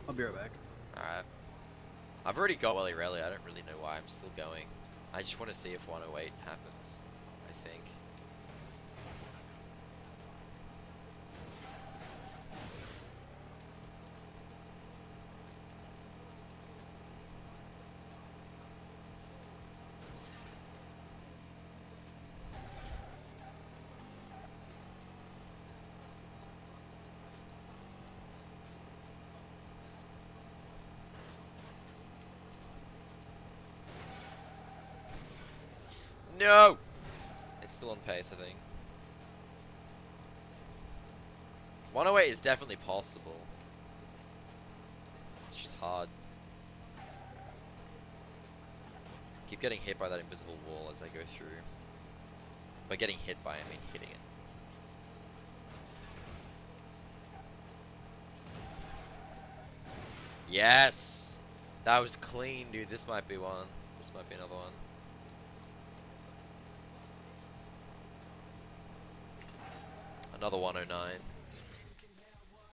I'll be right back. Alright. I've already got Welly Rally. I don't really know why I'm still going. I just want to see if 108 happens, I think. No! It's still on pace, I think. 108 is definitely possible. It's just hard. Keep getting hit by that invisible wall as I go through. By getting hit by, I mean hitting it. Yes! That was clean, dude. This might be one. This might be another one. Another 109.